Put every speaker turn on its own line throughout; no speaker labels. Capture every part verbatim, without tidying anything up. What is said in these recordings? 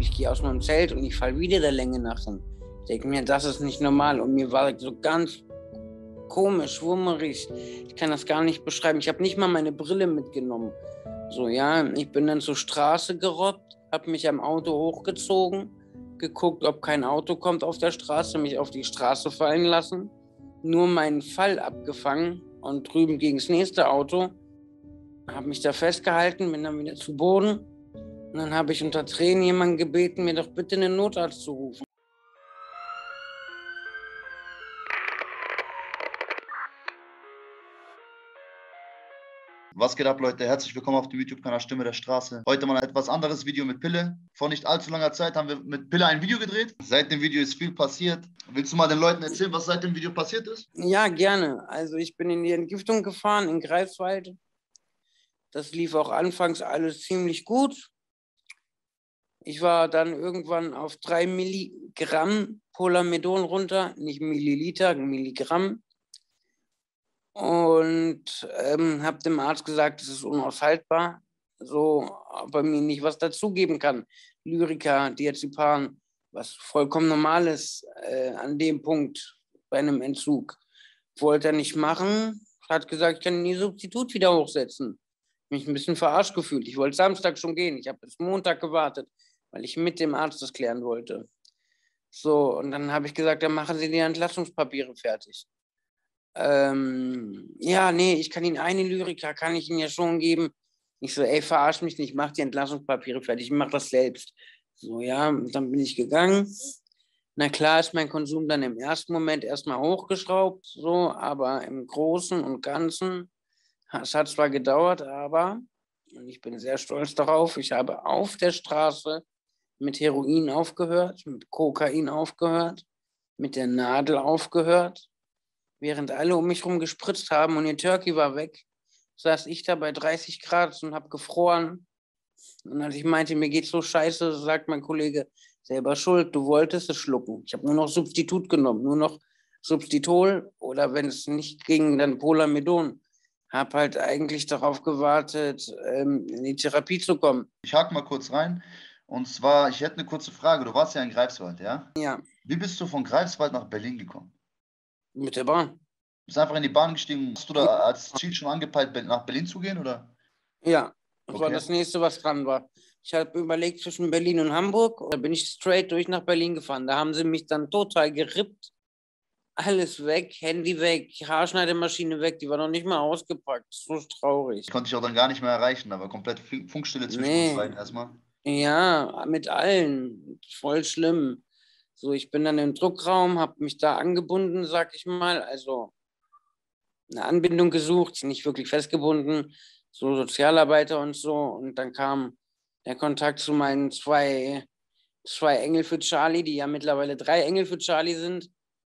Ich gehe aus meinem Zelt und ich falle wieder der Länge nach hin. Ich denke mir, das ist nicht normal. Und mir war so ganz komisch, schwummerig. Ich kann das gar nicht beschreiben. Ich habe nicht mal meine Brille mitgenommen. So, ja, ich bin dann zur Straße gerobbt, habe mich am Auto hochgezogen, geguckt, ob kein Auto kommt auf der Straße, mich auf die Straße fallen lassen, nur meinen Fall abgefangen und drüben gegen das nächste Auto, habe mich da festgehalten, bin dann wieder zu Boden und dann habe ich unter Tränen jemanden gebeten, mir doch bitte einen Notarzt zu rufen.
Was geht ab, Leute? Herzlich willkommen auf dem YouTube-Kanal Stimme der Straße. Heute mal ein etwas anderes Video mit Pille. Vor nicht allzu langer Zeit haben wir mit Pille ein Video gedreht. Seit dem Video ist viel passiert. Willst du mal den Leuten erzählen, was seit dem Video passiert ist?
Ja, gerne. Also ich bin in die Entgiftung gefahren in Greifswald. Das lief auch anfangs alles ziemlich gut. Ich war dann irgendwann auf drei Milligramm Polamedon runter, nicht Milliliter, Milligramm. Und ähm, habe dem Arzt gesagt, es ist unaushaltbar, so, ob er mir nicht was dazugeben kann. Lyrica, Diazepam, was vollkommen normal ist äh, an dem Punkt bei einem Entzug. Wollte er nicht machen, hat gesagt, ich kann den Substitut wieder hochsetzen. Mich ein bisschen verarscht gefühlt. Ich wollte Samstag schon gehen. Ich habe bis Montag gewartet, weil ich mit dem Arzt das klären wollte. So, und dann habe ich gesagt, dann machen Sie die Entlassungspapiere fertig. Ähm, ja, nee, ich kann Ihnen eine Lyrica, kann ich Ihnen ja schon geben. Ich so, ey, verarsch mich nicht, mach die Entlassungspapiere fertig, ich mach das selbst. So, ja, und dann bin ich gegangen. Na klar ist mein Konsum dann im ersten Moment erstmal hochgeschraubt, so, aber im Großen und Ganzen, es hat zwar gedauert, aber, und ich bin sehr stolz darauf, ich habe auf der Straße mit Heroin aufgehört, mit Kokain aufgehört, mit der Nadel aufgehört. Während alle um mich herum gespritzt haben und ihr Turkey war weg, saß ich da bei dreißig Grad und habe gefroren. Und als ich meinte, mir geht's so scheiße, sagt mein Kollege, selber schuld, du wolltest es schlucken. Ich habe nur noch Substitut genommen, nur noch Substitol oder wenn es nicht ging, dann Polamedon. Habe halt eigentlich darauf gewartet, in die Therapie zu kommen.
Ich hake mal kurz rein. Und zwar, ich hätte eine kurze Frage. Du warst ja in Greifswald, ja?
Ja.
Wie bist du von Greifswald nach Berlin gekommen?
Mit der Bahn.
Du bist einfach in die Bahn gestiegen. Hast du da als Ziel schon angepeilt, nach Berlin zu gehen, oder?
Ja, das
Okay.
war das nächste, was dran war. Ich habe überlegt zwischen Berlin und Hamburg. Da bin ich straight durch nach Berlin gefahren. Da haben sie mich dann total gerippt. Alles weg, Handy weg, Haarschneidemaschine weg. Die war noch nicht mal ausgepackt. So traurig.
Ich konnte dich auch dann gar nicht mehr erreichen. Da war komplett Funkstille zwischen
Nee.
uns beiden erstmal.
Ja, mit allen. Voll schlimm. So, ich bin dann im Druckraum, habe mich da angebunden, sag ich mal. Also eine Anbindung gesucht, nicht wirklich festgebunden. So Sozialarbeiter und so. Und dann kam der Kontakt zu meinen zwei, zwei Engel für Charlie, die ja mittlerweile drei Engel für Charlie sind.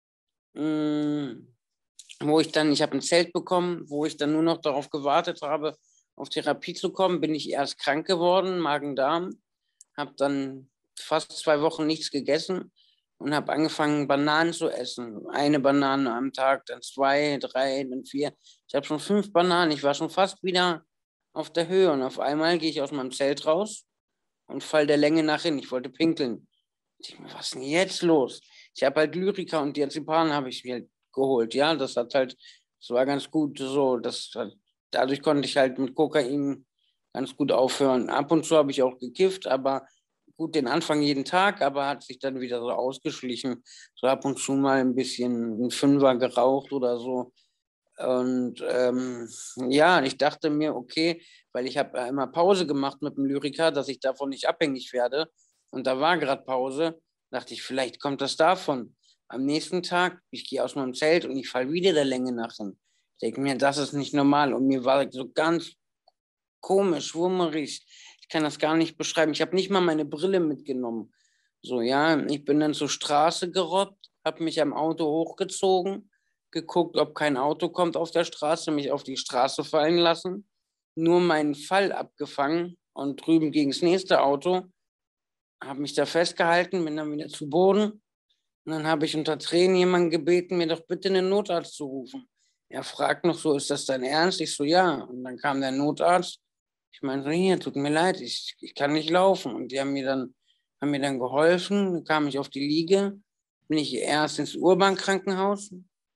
Mm, wo ich dann, ich habe ein Zelt bekommen, wo ich dann nur noch darauf gewartet habe, auf Therapie zu kommen, bin ich erst krank geworden, Magen-Darm, habe dann fast zwei Wochen nichts gegessen und habe angefangen, Bananen zu essen. Eine Banane am Tag, dann zwei, drei, dann vier. Ich habe schon fünf Bananen, ich war schon fast wieder auf der Höhe und auf einmal gehe ich aus meinem Zelt raus und fall der Länge nach hin. Ich wollte pinkeln. Ich dachte mir, was ist denn jetzt los? Ich habe halt Lyrica und Diazepam habe ich mir halt geholt, ja, das hat halt, das war ganz gut so, das hat, dadurch konnte ich halt mit Kokain ganz gut aufhören. Ab und zu habe ich auch gekifft, aber gut, den Anfang jeden Tag, aber hat sich dann wieder so ausgeschlichen, so ab und zu mal ein bisschen ein Fünfer geraucht oder so. Und ähm, ja, ich dachte mir, okay, weil ich habe immer Pause gemacht mit dem Lyrica, dass ich davon nicht abhängig werde. Und da war gerade Pause, dachte ich, vielleicht kommt das davon. Am nächsten Tag, ich gehe aus meinem Zelt und ich falle wieder der Länge nach hin. Ich denke mir, das ist nicht normal. Und mir war so ganz komisch, schwummerig. Ich kann das gar nicht beschreiben. Ich habe nicht mal meine Brille mitgenommen. So, ja, ich bin dann zur Straße gerobbt, habe mich am Auto hochgezogen, geguckt, ob kein Auto kommt auf der Straße, mich auf die Straße fallen lassen, nur meinen Fall abgefangen und drüben gegen das nächste Auto, habe mich da festgehalten, bin dann wieder zu Boden und dann habe ich unter Tränen jemanden gebeten, mir doch bitte einen Notarzt zu rufen. Er fragt noch so, ist das dein Ernst? Ich so, ja. Und dann kam der Notarzt. Ich meinte, hier, tut mir leid, ich, ich kann nicht laufen. Und die haben mir dann haben mir dann geholfen, dann kam ich auf die Liege, bin ich erst ins Urban-Krankenhaus.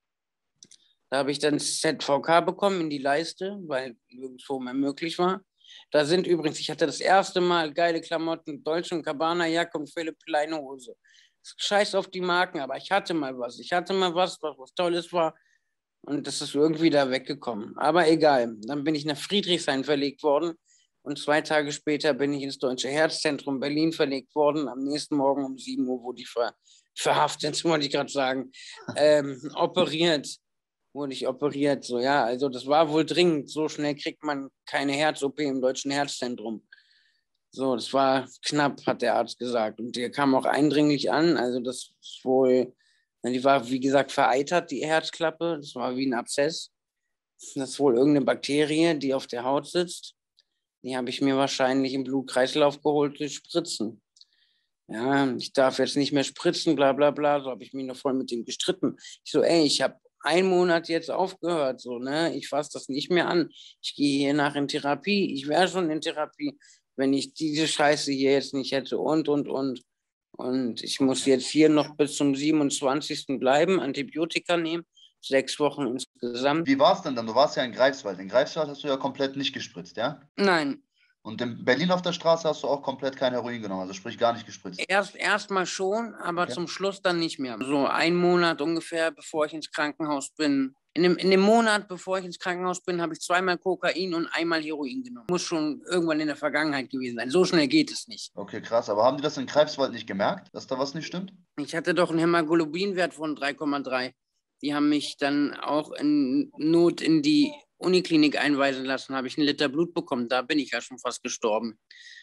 Da habe ich dann Z V K bekommen in die Leiste, weil nirgendwo mehr möglich war. Da sind übrigens, ich hatte das erste Mal geile Klamotten, Dolce und Gabbana Jacke und Philipp Pleine Hose. Scheiß auf die Marken, aber ich hatte mal was. Ich hatte mal was, was, was Tolles war. Und das ist irgendwie da weggekommen. Aber egal. Dann bin ich nach Friedrichshain verlegt worden. Und zwei Tage später bin ich ins Deutsche Herzzentrum Berlin verlegt worden. Am nächsten Morgen um sieben Uhr wurde ich ver verhaftet, wollte ich gerade sagen, ähm, operiert. Wurde ich operiert. So, ja, also das war wohl dringend. So schnell kriegt man keine Herz-O P im Deutschen Herzzentrum. So, das war knapp, hat der Arzt gesagt. Und der kam auch eindringlich an. Also das ist wohl, die war, wie gesagt, vereitert, die Herzklappe. Das war wie ein Abszess. Das ist wohl irgendeine Bakterie, die auf der Haut sitzt. Die habe ich mir wahrscheinlich im Blutkreislauf geholt durch Spritzen. Ja, ich darf jetzt nicht mehr spritzen, bla bla bla. So habe ich mich noch voll mit dem gestritten. Ich so, ey, ich habe einen Monat jetzt aufgehört. So, ne? Ich fasse das nicht mehr an. Ich gehe hier nach in Therapie. Ich wäre schon in Therapie, wenn ich diese Scheiße hier jetzt nicht hätte und, und, und. Und ich muss jetzt hier noch bis zum siebenundzwanzigsten bleiben, Antibiotika nehmen, sechs Wochen insgesamt.
Wie war es denn dann? Du warst ja in Greifswald. In Greifswald hast du ja komplett nicht gespritzt, ja?
Nein.
Und in Berlin auf der Straße hast du auch komplett kein Heroin genommen, also sprich gar nicht gespritzt.
Erst erstmal schon, aber
Okay.
zum Schluss dann nicht mehr. So einen Monat ungefähr, bevor ich ins Krankenhaus bin. In dem, in dem Monat, bevor ich ins Krankenhaus bin, habe ich zweimal Kokain und einmal Heroin genommen. Muss schon irgendwann in der Vergangenheit gewesen sein. So schnell geht es nicht.
Okay, krass. Aber haben die das in Greifswald nicht gemerkt, dass da was nicht stimmt?
Ich hatte doch einen Hämoglobinwert von drei Komma drei. Die haben mich dann auch in Not in die Uniklinik einweisen lassen, habe ich einen Liter Blut bekommen. Da bin ich ja schon fast gestorben.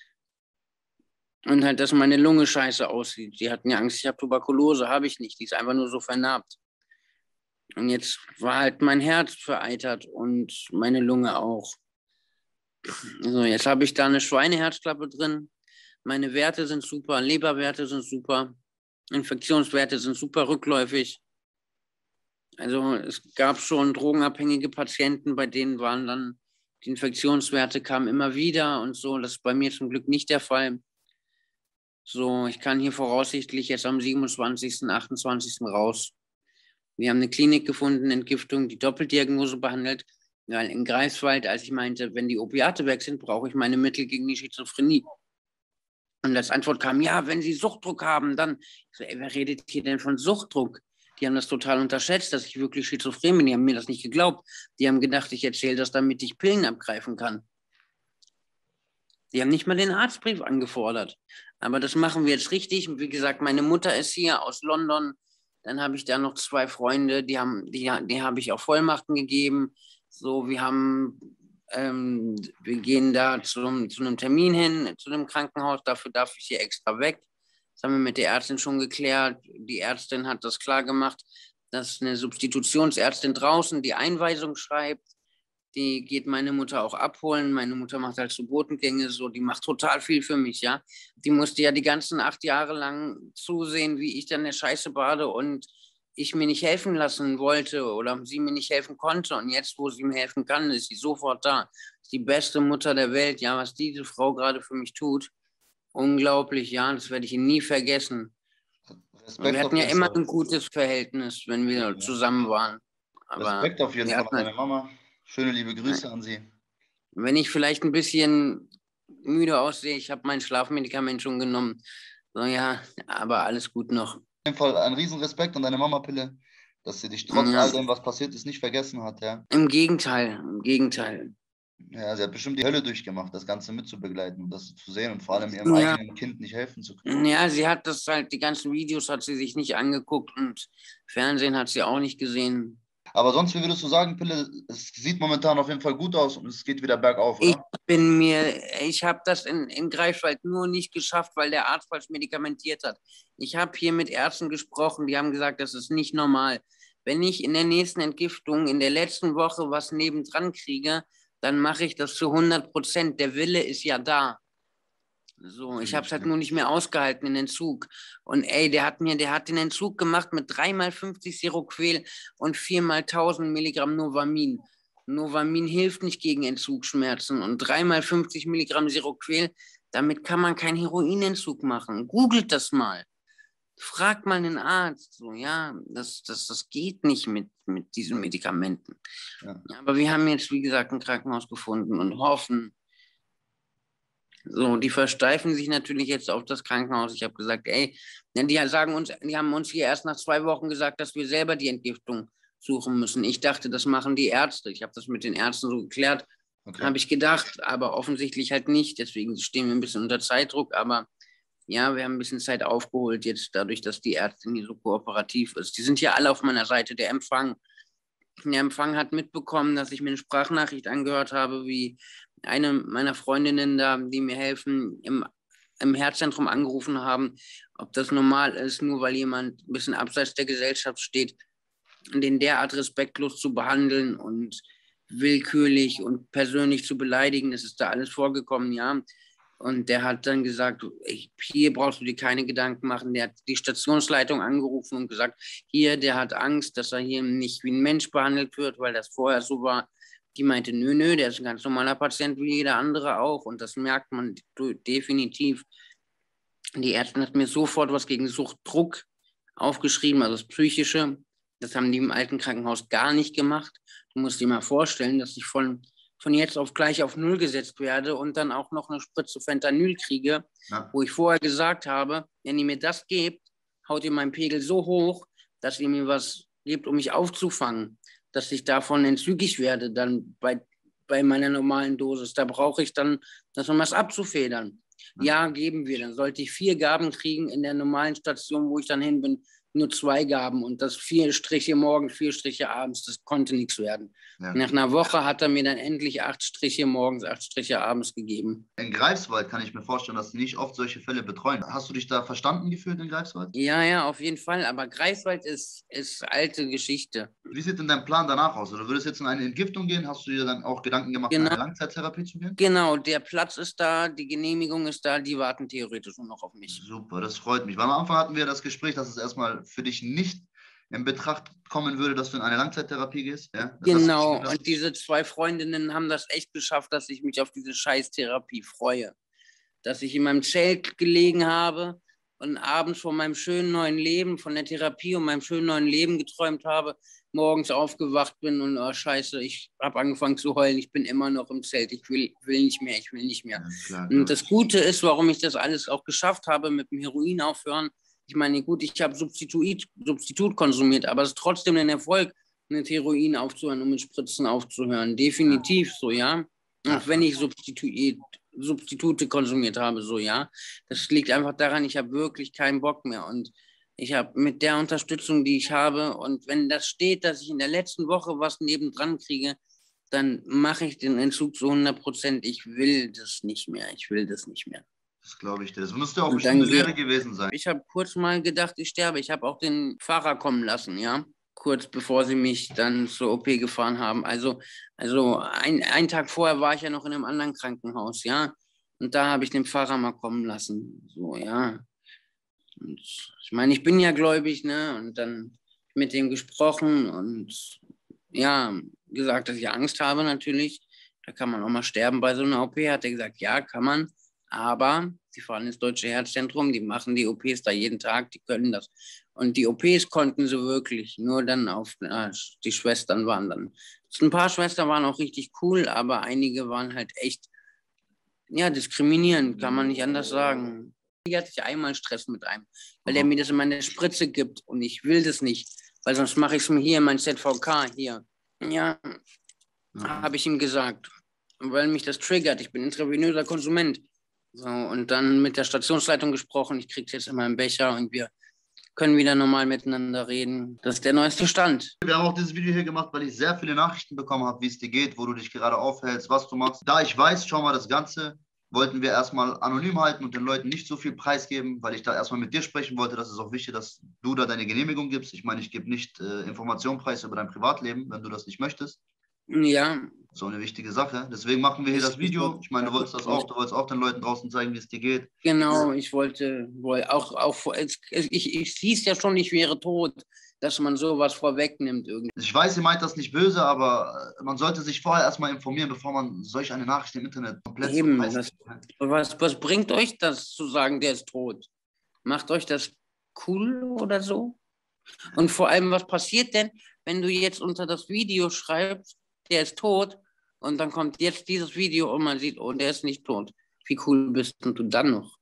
Und halt, dass meine Lunge scheiße aussieht. Die hatten ja Angst, ich habe Tuberkulose, habe ich nicht. Die ist einfach nur so vernarbt. Und jetzt war halt mein Herz vereitert und meine Lunge auch. So, jetzt habe ich da eine Schweineherzklappe drin. Meine Werte sind super, Leberwerte sind super, Infektionswerte sind super rückläufig. Also es gab schon drogenabhängige Patienten, bei denen waren dann die Infektionswerte kamen immer wieder und so. Das ist bei mir zum Glück nicht der Fall. So, ich kann hier voraussichtlich jetzt am siebenundzwanzigsten, achtundzwanzigsten raus. Wir haben eine Klinik gefunden, Entgiftung, die Doppeldiagnose behandelt. Weil in Greifswald, als ich meinte, wenn die Opiate weg sind, brauche ich meine Mittel gegen die Schizophrenie. Und als Antwort kam, ja, wenn Sie Suchtdruck haben, dann. Ich so, ey, wer redet hier denn von Suchtdruck? Die haben das total unterschätzt, dass ich wirklich schizophren bin. Die haben mir das nicht geglaubt. Die haben gedacht, ich erzähle das, damit ich Pillen abgreifen kann. Die haben nicht mal den Arztbrief angefordert. Aber das machen wir jetzt richtig. Und wie gesagt, meine Mutter ist hier aus London. Dann habe ich da noch zwei Freunde, die haben, die, die habe ich auch Vollmachten gegeben. So, wir haben, ähm, wir gehen da zum, zu einem Termin hin, zu einem Krankenhaus. Dafür darf ich hier extra weg. Das haben wir mit der Ärztin schon geklärt. Die Ärztin hat das klar gemacht, dass eine Substitutionsärztin draußen die Einweisung schreibt. Die geht meine Mutter auch abholen. Meine Mutter macht halt so Botengänge, so, die macht total viel für mich, ja. Die musste ja die ganzen acht Jahre lang zusehen, wie ich dann der Scheiße bade und ich mir nicht helfen lassen wollte oder sie mir nicht helfen konnte. Und jetzt, wo sie mir helfen kann, ist sie sofort da. Ist die beste Mutter der Welt, ja, was diese Frau gerade für mich tut. Unglaublich, ja, das werde ich nie vergessen.
Respekt
wir
auf
hatten ja
jeden
immer
Fall.
ein gutes Verhältnis, wenn wir
Ja.
zusammen waren. Aber
Respekt auf jeden
wir
Fall
hatten
an
halt,
deine Mama. Schöne liebe Grüße an sie.
wenn ich vielleicht ein bisschen müde aussehe, ich habe mein Schlafmedikament schon genommen. So, ja, aber alles gut noch.
Auf jeden Fall ein Riesenrespekt an deine Mama-Pille, dass sie dich trotz
Ja.
all dem, was passiert ist, nicht vergessen hat, ja.
Im Gegenteil, im Gegenteil.
Ja, sie hat bestimmt die Hölle durchgemacht, das Ganze mitzubegleiten und das zu sehen und vor allem ihrem
Ja.
eigenen Kind nicht helfen zu können.
Ja, sie hat das halt, die ganzen Videos hat sie sich nicht angeguckt und Fernsehen hat sie auch nicht gesehen.
Aber sonst, wie würdest du sagen, Pille, es sieht momentan auf jeden Fall gut aus und es geht wieder bergauf,
Ich
oder?
bin mir, ich habe das in, in Greifswald nur nicht geschafft, weil der Arzt falsch medikamentiert hat. Ich habe hier mit Ärzten gesprochen, die haben gesagt, das ist nicht normal. Wenn ich in der nächsten Entgiftung in der letzten Woche was nebendran kriege, dann mache ich das zu hundert Prozent. Der Wille ist ja da. So, ich habe es halt nur nicht mehr ausgehalten, den Entzug. Und ey, der hat mir, der hat den Entzug gemacht mit dreimal fünfzig Seroquel und viermal tausend Milligramm Novamin. Novamin hilft nicht gegen Entzugsschmerzen und dreimal fünfzig Milligramm Seroquel, Damit kann man keinen Heroinentzug machen. Googelt das mal. Fragt mal einen Arzt. So, ja, das, das, das geht nicht mit, mit diesen Medikamenten.
Ja.
Aber wir haben jetzt, wie gesagt, ein Krankenhaus gefunden und hoffen. So, die versteifen sich natürlich jetzt auf das Krankenhaus. Ich habe gesagt, ey, die sagen uns, die haben uns hier erst nach zwei Wochen gesagt, dass wir selber die Entgiftung suchen müssen. Ich dachte, das machen die Ärzte. Ich habe das mit den Ärzten so geklärt. Okay. Habe ich gedacht, aber offensichtlich halt nicht. Deswegen stehen wir ein bisschen unter Zeitdruck. Aber ja, wir haben ein bisschen Zeit aufgeholt jetzt, dadurch, dass die Ärztin hier so kooperativ ist. Die sind hier alle auf meiner Seite. Der Empfang, der Empfang hat mitbekommen, dass ich mir eine Sprachnachricht angehört habe, wie eine meiner Freundinnen da, die mir helfen, im, im Herzzentrum angerufen haben, ob das normal ist, nur weil jemand ein bisschen abseits der Gesellschaft steht, den derart respektlos zu behandeln und willkürlich und persönlich zu beleidigen. Das ist da alles vorgekommen, ja. Und der hat dann gesagt, ich, hier brauchst du dir keine Gedanken machen. Der hat die Stationsleitung angerufen und gesagt, hier, der hat Angst, dass er hier nicht wie ein Mensch behandelt wird, weil das vorher so war. Die meinte, nö, nö, der ist ein ganz normaler Patient wie jeder andere auch. Und das merkt man definitiv. Die Ärztin hat mir sofort was gegen Suchtdruck aufgeschrieben, also das Psychische. Das haben die im alten Krankenhaus gar nicht gemacht. Du musst dir mal vorstellen, dass ich von, von jetzt auf gleich auf Null gesetzt werde und dann auch noch eine Spritze Fentanyl kriege, ja. Wo ich vorher gesagt habe, wenn ihr mir das gebt, haut ihr meinen Pegel so hoch, dass ihr mir was gebt, um mich aufzufangen, dass ich davon entzügig werde, dann bei, bei meiner normalen Dosis. Da brauche ich dann, das um was abzufedern. Ja, geben wir. Dann sollte ich vier Gaben kriegen in der normalen Station, wo ich dann hin bin, nur zwei Gaben und das vier Striche morgens, vier Striche abends, das konnte nichts werden. Ja. Nach einer Woche hat er mir dann endlich acht Striche morgens, acht Striche abends gegeben.
In Greifswald kann ich mir vorstellen, dass die nicht oft solche Fälle betreuen. Hast du dich da verstanden gefühlt in Greifswald?
Ja, ja, auf jeden Fall. Aber Greifswald ist, ist alte Geschichte.
Wie sieht denn dein Plan danach aus? Oder würdest du jetzt in eine Entgiftung gehen? Hast du dir dann auch Gedanken gemacht,
genau.
in eine Langzeittherapie zu gehen?
Genau, der Platz ist da, die Genehmigung ist da, die warten theoretisch nur noch auf mich.
Super, das freut mich. Weil am Anfang hatten wir das Gespräch, dass es erstmal für dich nicht in Betracht kommen würde, dass du in eine Langzeittherapie gehst. Ja?
Genau, und diese zwei Freundinnen haben das echt geschafft, dass ich mich auf diese Scheißtherapie freue. Dass ich in meinem Zelt gelegen habe und abends von meinem schönen neuen Leben, von der Therapie und meinem schönen neuen Leben geträumt habe, morgens aufgewacht bin und oh Scheiße, ich habe angefangen zu heulen, ich bin immer noch im Zelt, ich will, will nicht mehr, ich will nicht mehr. Ja, klar, klar. Und das Gute ist, warum ich das alles auch geschafft habe, mit dem Heroin aufhören. Ich meine, gut, ich habe Substitut, Substitut konsumiert, aber es ist trotzdem ein Erfolg, mit Heroin aufzuhören und mit Spritzen aufzuhören. Definitiv so, ja. Auch wenn ich Substitut, Substitute konsumiert habe, so, ja. Das liegt einfach daran, ich habe wirklich keinen Bock mehr. Und ich habe mit der Unterstützung, die ich habe, und wenn das steht, dass ich in der letzten Woche was nebendran kriege, dann mache ich den Entzug zu hundert Prozent. Ich will das nicht mehr. Ich will das nicht mehr.
Das glaube ich dir. Das müsste auch bestimmt eine Lehre gewesen sein.
Ich habe kurz mal gedacht, ich sterbe. Ich habe auch den Fahrer kommen lassen, ja. Kurz bevor sie mich dann zur O P gefahren haben. Also, also ein, einen Tag vorher war ich ja noch in einem anderen Krankenhaus, ja. Und da habe ich den Fahrer mal kommen lassen. So, ja. Und ich meine, ich bin ja gläubig, ne? Und dann mit dem gesprochen und ja, gesagt, dass ich Angst habe natürlich. Da kann man auch mal sterben bei so einer O P. Hat er gesagt, ja, kann man. Aber sie fahren ins Deutsche Herzzentrum, die machen die O Ps da jeden Tag, die können das. Und die O Ps konnten sie wirklich, nur dann auf, äh, die Schwestern waren dann, ein paar Schwestern waren auch richtig cool, aber einige waren halt echt, ja, diskriminierend, kann man nicht anders sagen. Hier hatte ich einmal Stress mit einem, weil der mir das in meine Spritze gibt und ich will das nicht, weil sonst mache ich es mir hier in mein Z V K hier. Ja, mhm. Habe ich ihm gesagt, weil mich das triggert, ich bin intravenöser Konsument. So, und dann mit der Stationsleitung gesprochen, ich kriege es jetzt in meinem Becher und wir können wieder normal miteinander reden. Das ist der neueste Stand.
Wir haben auch dieses Video hier gemacht, weil ich sehr viele Nachrichten bekommen habe, wie es dir geht, wo du dich gerade aufhältst, was du machst. Da ich weiß, schau mal, das Ganze wollten wir erstmal anonym halten und den Leuten nicht so viel preisgeben, weil ich da erstmal mit dir sprechen wollte. Das ist auch wichtig, dass du da deine Genehmigung gibst. Ich meine, ich gebe nicht äh, Informationen preis über dein Privatleben, wenn du das nicht möchtest.
Ja.
So eine wichtige Sache. Deswegen machen wir hier das Video. Ich meine, du wolltest das auch, du wolltest auch den Leuten draußen zeigen, wie es dir geht.
Genau, ich wollte, wollte auch, auch ich, ich hieß ja schon, ich wäre tot. dass man sowas vorwegnimmt irgendwie.
Ich weiß, ihr meint das nicht böse, aber man sollte sich vorher erstmal informieren, bevor man solch eine Nachricht im Internet komplett
Eben,
so
das, was, was bringt euch das zu sagen, der ist tot? Macht euch das cool oder so? Und vor allem, was passiert denn, wenn du jetzt unter das Video schreibst, der ist tot, und dann kommt jetzt dieses Video und man sieht, oh, der ist nicht tot. Wie cool bist du dann noch?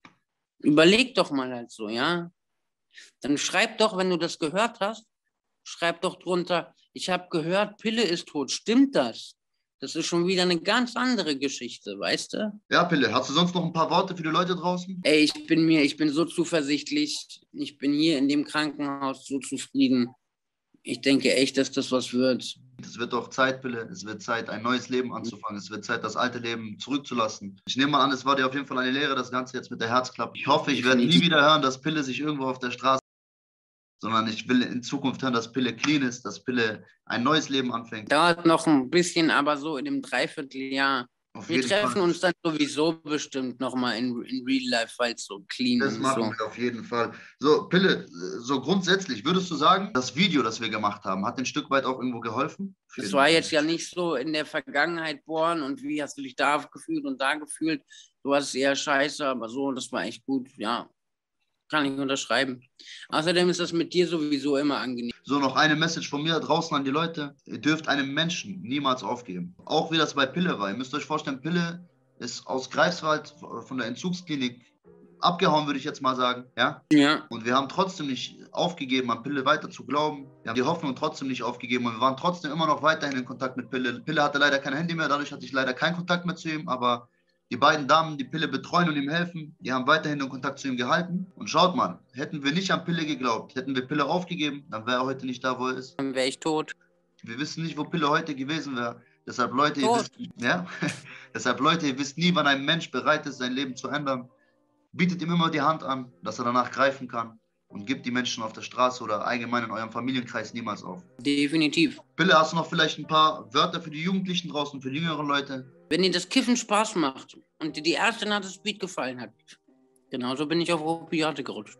Überleg doch mal halt so, ja? Dann schreib doch, wenn du das gehört hast, schreib doch drunter, ich habe gehört, Pille ist tot. Stimmt das? Das ist schon wieder eine ganz andere Geschichte, weißt du?
Ja, Pille, hast du sonst noch ein paar Worte für die Leute draußen?
Ey, ich bin mir, ich bin so zuversichtlich. Ich bin hier in dem Krankenhaus so zufrieden. Ich denke echt, dass das was wird.
Es wird doch Zeit, Pille. Es wird Zeit, ein neues Leben anzufangen. Es wird Zeit, das alte Leben zurückzulassen. Ich nehme mal an, es war dir auf jeden Fall eine Lehre, das Ganze jetzt mit der Herzklappe. Ich hoffe, ich werde nie wieder hören, dass Pille sich irgendwo auf der Straße, sondern ich will in Zukunft hören, dass Pille clean ist, dass Pille ein neues Leben anfängt.
Dauert noch ein bisschen, aber so in einem Dreivierteljahr.
Auf
Wir
jeden
treffen
Fall.
uns dann sowieso bestimmt nochmal in, in Real Life, weil es so clean
Das
ist.
machen
So.
wir auf jeden Fall. So, Pille, so grundsätzlich, würdest du sagen, das Video, das wir gemacht haben, hat ein Stück weit auch irgendwo geholfen?
Es war jetzt ja nicht so in der Vergangenheit, Born, und wie hast du dich da gefühlt und da gefühlt? Du hast es eher scheiße, aber so, das war echt gut, ja. Kann ich unterschreiben. Außerdem ist das mit dir sowieso immer angenehm.
So, noch eine Message von mir draußen an die Leute. Ihr dürft einem Menschen niemals aufgeben. Auch wie das bei Pille war. Ihr müsst euch vorstellen, Pille ist aus Greifswald von der Entzugsklinik abgehauen, würde ich jetzt mal sagen. Ja?
Ja.
Und wir haben trotzdem nicht aufgegeben, an Pille weiter zu glauben. Wir haben die Hoffnung trotzdem nicht aufgegeben und wir waren trotzdem immer noch weiterhin in Kontakt mit Pille. Pille hatte leider kein Handy mehr, dadurch hatte ich leider keinen Kontakt mehr zu ihm, aber die beiden Damen, die Pille betreuen und ihm helfen, die haben weiterhin den Kontakt zu ihm gehalten. Und schaut mal, hätten wir nicht an Pille geglaubt, hätten wir Pille aufgegeben, dann wäre er heute nicht da, wo er ist.
Dann wäre ich tot.
Wir wissen nicht, wo Pille heute gewesen wäre. Deshalb, Leute, ihr
Tot.
wisst, ja? Deshalb, Leute, ihr wisst nie, wann ein Mensch bereit ist, sein Leben zu ändern. Bietet ihm immer die Hand an, dass er danach greifen kann. Und gebt die Menschen auf der Straße oder allgemein in eurem Familienkreis niemals auf.
Definitiv.
Pille, hast du noch vielleicht ein paar Wörter für die Jugendlichen draußen, für die jüngeren Leute?
Wenn dir das Kiffen Spaß macht und dir die erste Nacht das Beat gefallen hat, genauso bin ich auf Opiate gerutscht.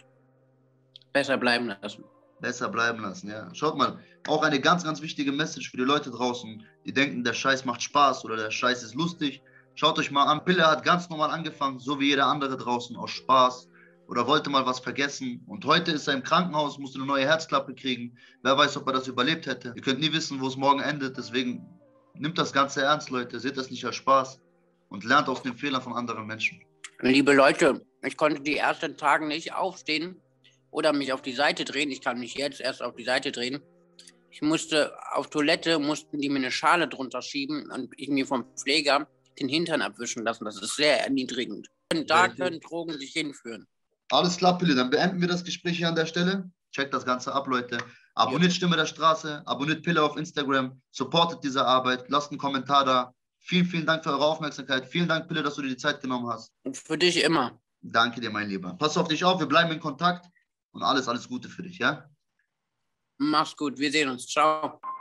Besser bleiben lassen.
Besser bleiben lassen, ja. Schaut mal, auch eine ganz, ganz wichtige Message für die Leute draußen, die denken, der Scheiß macht Spaß oder der Scheiß ist lustig. Schaut euch mal an, Pille hat ganz normal angefangen, so wie jeder andere draußen, aus Spaß oder wollte mal was vergessen. Und heute ist er im Krankenhaus, musste eine neue Herzklappe kriegen. Wer weiß, ob er das überlebt hätte. Ihr könnt nie wissen, wo es morgen endet, deswegen nimmt das Ganze ernst, Leute. Seht das nicht als Spaß und lernt aus den Fehlern von anderen Menschen.
Liebe Leute, ich konnte die ersten Tage nicht aufstehen oder mich auf die Seite drehen. Ich kann mich jetzt erst auf die Seite drehen. Ich musste auf Toilette, mussten die mir eine Schale drunter schieben und ich mir vom Pfleger den Hintern abwischen lassen. Das ist sehr erniedrigend. Und da können Drogen dich hinführen.
Alles klar, Pille, dann beenden wir das Gespräch hier an der Stelle. Checkt das Ganze ab, Leute. Abonniert ja. Stimme der Straße, abonniert Pille auf Instagram, supportet diese Arbeit, lasst einen Kommentar da. Vielen, vielen Dank für eure Aufmerksamkeit. Vielen Dank, Pille, dass du dir die Zeit genommen hast.
Und für dich immer.
Danke dir, mein Lieber. Pass auf dich auf, wir bleiben in Kontakt und alles, alles Gute für dich, ja?
Mach's gut, wir sehen uns. Ciao.